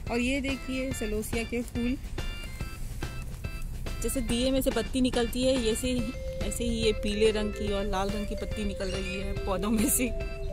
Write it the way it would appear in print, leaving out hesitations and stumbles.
और ये देखिए सलोसिया के फूल, जैसे दिए में से पत्ती निकलती है, ऐसे ही ये पीले रंग की और लाल रंग की पत्ती निकल रही है पौधों में से।